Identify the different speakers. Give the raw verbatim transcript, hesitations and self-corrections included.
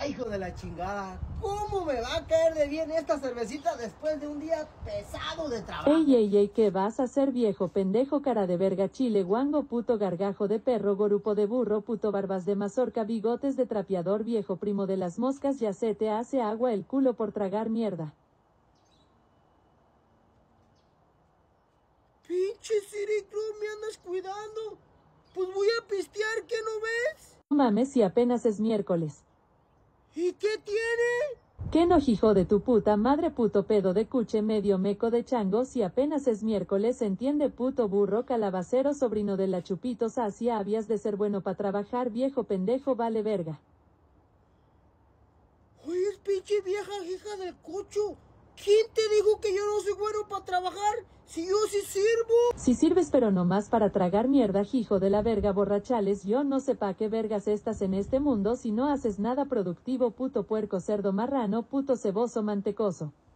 Speaker 1: hijo de la chingada, ¿cómo me va a caer de bien esta cervecita después de un día pesado de trabajo?
Speaker 2: Ey, ey, ey, ¿qué vas a hacer, viejo pendejo, cara de verga, chile, guango, puto gargajo de perro, gorupo de burro, puto barbas de mazorca, bigotes de trapeador, viejo primo de las moscas, ya se te hace agua el culo por tragar mierda?
Speaker 1: Pinche Ciriclo, ¿me andas cuidando? Pues voy a pistear, ¿qué no ves?
Speaker 2: No mames, si apenas es miércoles.
Speaker 1: ¿Y qué tiene?
Speaker 2: ¿Qué no, hijo de tu puta madre, puto pedo de cuche, medio meco de chango, si apenas es miércoles, entiende, puto burro calabacero, sobrino de la Chupitos Asia, habías de ser bueno pa' trabajar, viejo pendejo, vale verga.
Speaker 1: Oye, pinche vieja hija del cocho, ¿quién te dijo que yo no soy bueno para trabajar? Si yo sí sirvo.
Speaker 2: Si sirves pero no más para tragar mierda, hijo de la verga, borrachales, yo no sé pa' qué vergas estás en este mundo si no haces nada productivo, puto puerco cerdo marrano, puto ceboso mantecoso.